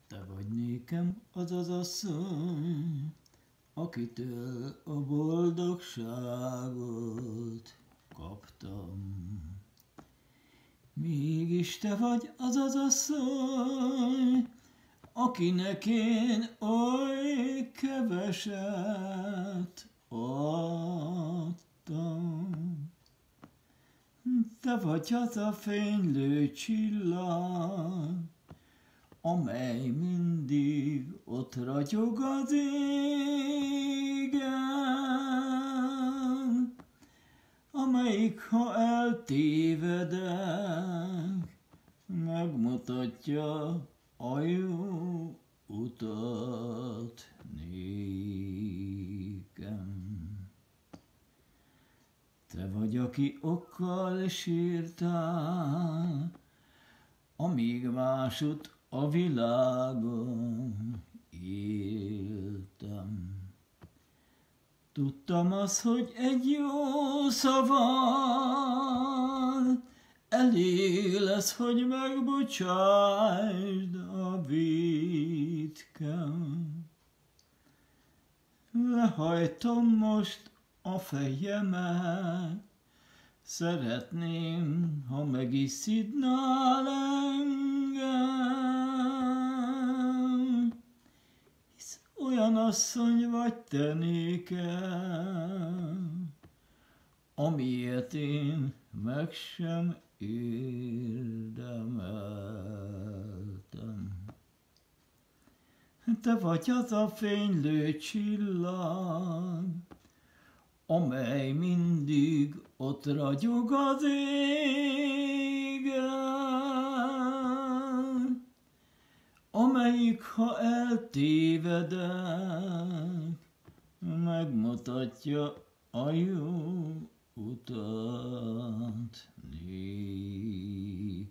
Te vagy nékem az az asszony, akitől a boldogságot kaptam. Mégis te vagy az az asszony, akinek én oly keveset adtam. Te vagy az a fénylő csillag, amely mindig ott ragyog az égen, amelyik, ha eltévedek, megmutatja a jó utat nékem. Te vagy, aki okkal sírtál, amíg másutt a világon éltem. Tudtam azt, hogy egy jó szavad elég lesz, hogy megbocsásd a vétkem. Lehajtom most a fejemet, szeretném, ha meg is szidnál engem, hisz olyan asszony vagy te nékem, amilyet én meg sem érdemeltem. Te vagy az a fénylő csillag, amely mindig ott ragyog az égen, amelyik, ha eltévedek, megmutatja a jó utat nékem.